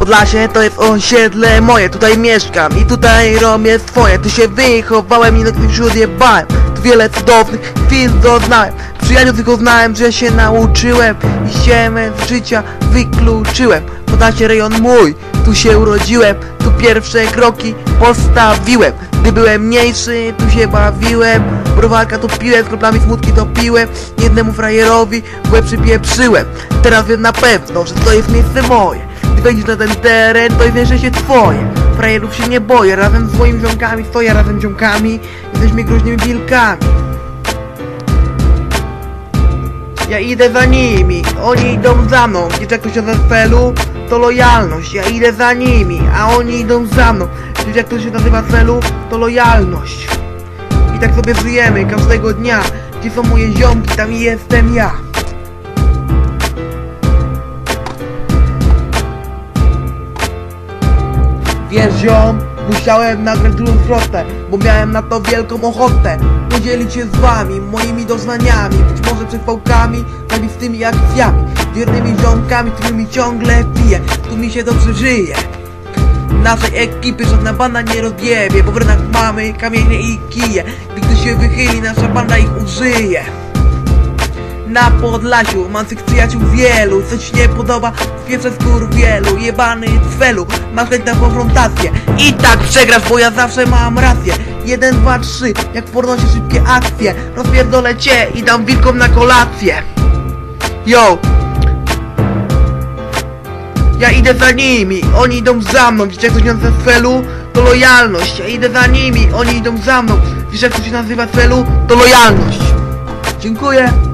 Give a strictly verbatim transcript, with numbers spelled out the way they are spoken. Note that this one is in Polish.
Podlasie to jest osiedle moje, tutaj mieszkam i tutaj robię swoje. Tu się wychowałem i na tych wśród jebałem. Tu wiele cudownych chwil doznałem. Przyjaciół tylko znałem, że się nauczyłem i ściemę z życia wykluczyłem. Podlasie rejon mój, tu się urodziłem, tu pierwsze kroki postawiłem. Gdy byłem mniejszy, tu się bawiłem, browarka to piłem, z kroplami smutki to piłem. Jednemu frajerowi w łeb przypieprzyłem. Teraz wiem na pewno, że to jest miejsce moje. Gdy wejdziesz na ten teren, to wiesz, że się twoje. Frajerów się nie boję, razem z moimi ziomkami stoję, razem z ziomkami jesteśmy groźnymi wilkami. Ja idę za nimi, oni idą za mną. Wiesz, jak to się nazywa w celu? To lojalność. Ja idę za nimi, a oni idą za mną. Wiesz, jak to się nazywa w celu? To lojalność. I tak sobie żyjemy każdego dnia. Gdzie są moje ziomki, tam jestem ja. Wiesz, ziom, musiałem nagrać drugą zwrotę, bo miałem na to wielką ochotę. Podzielić się z wami moimi doznaniami, być może przed pałkami, zajebistymi akcjami, wiernymi ziomkami, którymi ciągle piję. Tu mi się dobrze żyje. Naszej ekipy żadna banda nie rozjebie, bo w rynach mamy kamienie i kije. Gdy się wychyli, nasza banda ich użyje. Na Podlasiu mam tych przyjaciół wielu. Co ci nie podoba? Pierwsze skór wielu. Jebany cwelu, masz chęć na konfrontację i tak przegrasz, bo ja zawsze mam rację. Jeden, dwa, trzy, jak w pornosie szybkie akcje. Rozpierdolę cię i dam wilkom na kolację. Yo! Ja idę za nimi, oni idą za mną. Wiecie, jak to się nazywa w celu? To lojalność. Ja idę za nimi, oni idą za mną. Wiesz, jak to się nazywa w celu? To lojalność. Dziękuję.